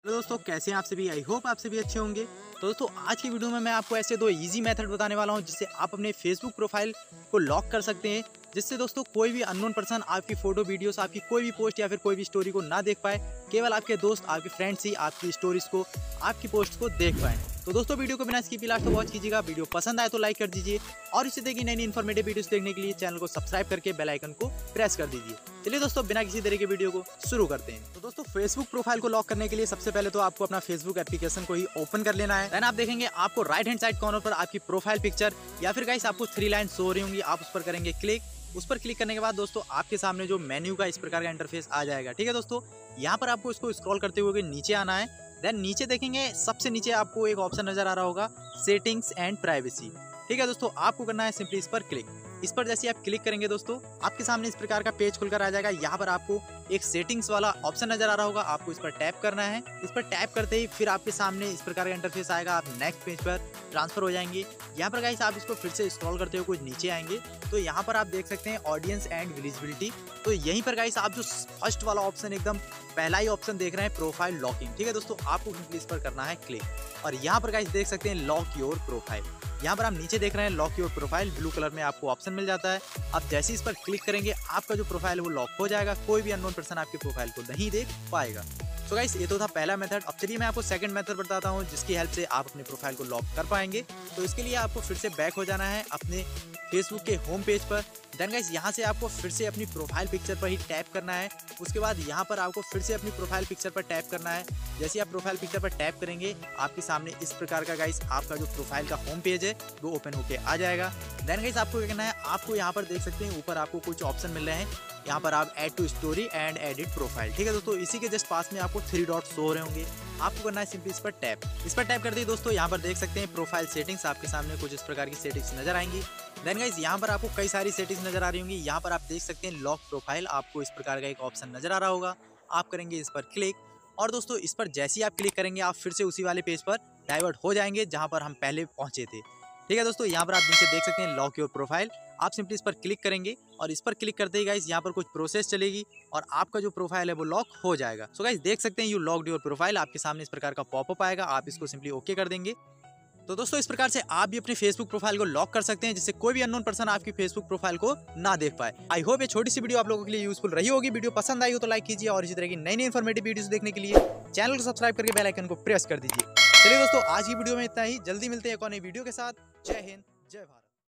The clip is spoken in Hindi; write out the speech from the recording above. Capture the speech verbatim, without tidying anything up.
तो दोस्तों कैसे हैं आप सभी। आई होप आप सभी अच्छे होंगे। तो दोस्तों आज की वीडियो में मैं आपको ऐसे दो इजी मेथड बताने वाला हूं जिससे आप अपने फेसबुक प्रोफाइल को लॉक कर सकते हैं, जिससे दोस्तों कोई भी अननोन पर्सन आपकी फोटो वीडियोस, आपकी कोई भी पोस्ट या फिर कोई भी स्टोरी को ना देख पाए। केवल आपके दोस्त, आपके फ्रेंड्स ही आपकी स्टोरीज को, आपकी पोस्ट को देख पाए। तो दोस्तों वीडियो को बिना स्किप लास्ट तक वॉच कीजिएगा। वीडियो पसंद आए तो लाइक कर दीजिए और इसी तरह की नई नई इन्फॉर्मेटिव वीडियोस देखने के लिए चैनल को सब्सक्राइब करके बेल आइकन को प्रेस कर दीजिए। चलिए दोस्तों बिना किसी तरह के वीडियो को शुरू करते हैं। तो दोस्तों फेसबुक प्रोफाइल को लॉक करने के लिए सबसे पहले तो आपको अपना फेसबुक एप्लीकेशन को ही ओपन कर लेना है। देन आप देखेंगे आपको राइट हैंड साइड कॉर्नर पर आपकी प्रोफाइल पिक्चर या फिर गाइस आपको थ्री लाइन शो हो रही होंगी, आप उस पर करेंगे क्लिक। उस पर क्लिक करने के बाद दोस्तों आपके सामने जो मेन्यू का इस प्रकार का इंटरफेस आ जाएगा। ठीक है दोस्तों, यहाँ पर आपको इसको स्क्रॉल करते हुए नीचे आना है। देन नीचे देखेंगे सबसे नीचे आपको एक ऑप्शन नजर आ रहा होगा सेटिंग्स एंड प्राइवेसी। ठीक है दोस्तों, आपको करना है सिंपली इस पर क्लिक। इस पर जैसे आप क्लिक करेंगे दोस्तों आपके सामने इस प्रकार का पेज खुलकर आ जाएगा। यहाँ पर आपको एक सेटिंग्स वाला ऑप्शन नजर आ रहा होगा, आपको इस पर टैप करना है। इस पर टैप करते ही फिर आपके सामने इस प्रकार का इंटरफेस आएगा, आप नेक्स्ट पेज पर ट्रांसफर हो जाएंगे। यहाँ पर गाइस आप इसको फिर से स्क्रॉल करते हुए कुछ नीचे आएंगे तो यहाँ पर आप देख सकते हैं ऑडियंस एंड विजिबिलिटी। तो यहीं पर गाइस आप जो फर्स्ट वाला ऑप्शन एकदम पहला ही ऑप्शन देख रहे हैं प्रोफाइल लॉकिंग। ठीक है दोस्तों, आपको इस पर करना है क्लिक और यहाँ पर गाइस देख सकते हैं लॉक योर प्रोफाइल। यहाँ पर आप नीचे देख रहे हैं lock your profile, blue colour में आपको ऑप्शन मिल जाता है। अब जैसे इस पर क्लिक करेंगे आपका जो प्रोफाइल है वो लॉक हो जाएगा, कोई भी अननोन पर्सन आपके प्रोफाइल को नहीं देख पाएगा। तो गाइस ये तो था पहला मेथड। अब चलिए मैं आपको सेकंड मेथड बताता हूँ जिसकी हेल्प से आप अपने प्रोफाइल को लॉक कर पाएंगे। तो इसके लिए आपको फिर से बैक हो जाना है अपने फेसबुक के होम पेज पर। देन गाइस यहाँ से आपको फिर से अपनी प्रोफाइल पिक्चर पर ही टैप करना है। उसके बाद यहाँ पर आपको फिर से अपनी प्रोफाइल पिक्चर पर टैप करना है। जैसे आप प्रोफाइल पिक्चर पर टैप करेंगे आपके सामने इस प्रकार का गाइस आपका जो प्रोफाइल का होम पेज है वो ओपन होके आ जाएगा। देन गाइस आपको क्या करना है, आपको यहाँ पर देख सकते हैं ऊपर आपको कुछ ऑप्शन मिल रहे हैं। यहाँ पर आप add to story and edit profile. ठीक है दोस्तों, इसी के जस्ट पास में आपको थ्री डॉट शो हो रहे होंगे, आपको करना है सिंपली इस पर टैप। इस पर टैप कर दिए दोस्तों, यहाँ पर देख सकते हैं प्रोफाइल सेटिंग्स, आपके सामने कुछ इस प्रकार की सेटिंग्स नजर आएंगी। देन गाइस यहाँ पर आपको कई सारी सेटिंग्स नजर आ रही होंगी। यहाँ पर आप देख सकते हैं लॉक प्रोफाइल, आपको इस प्रकार का एक ऑप्शन नजर आ रहा होगा, आप करेंगे इस पर क्लिक और दोस्तों इस पर जैसे ही आप क्लिक करेंगे आप फिर से उसी वाले पेज पर डाइवर्ट हो जाएंगे जहाँ पर हम पहले पहुंचे थे। ठीक है दोस्तों, यहाँ पर आप नीचे देख सकते हैं लॉक योर प्रोफाइल, आप सिंपली इस पर क्लिक करेंगे और इस पर क्लिक करते ही गाइस यहाँ पर कुछ प्रोसेस चलेगी और आपका जो प्रोफाइल है वो लॉक हो जाएगा। सो गाइस देख सकते हैं यू लॉक्ड योर प्रोफाइल, आपके सामने इस प्रकार का पॉपअप आएगा, आप इसको सिंपली ओके कर देंगे। तो दोस्तों इस प्रकार से आप भी अपने फेसबुक प्रोफाइल को लॉक कर सकते हैं जिससे कोई भी अननोन पर्सन आपकी फेसबुक प्रोफाइल को ना देख पाए। आई होप ये छोटी सी वीडियो आप लोगों के लिए यूजफुल रही होगी। वीडियो पसंद आई हो तो लाइक कीजिए और इसी तरह की नई नई इन्फॉर्मेटिव वीडियोस देखने के लिए चैनल को सब्सक्राइब करके बेल आइकन को प्रेस कर दीजिए। चलिए दोस्तों आज की वीडियो में इतना ही, जल्दी मिलते हैं एक और नई वीडियो के साथ। जय हिंद, जय भारत।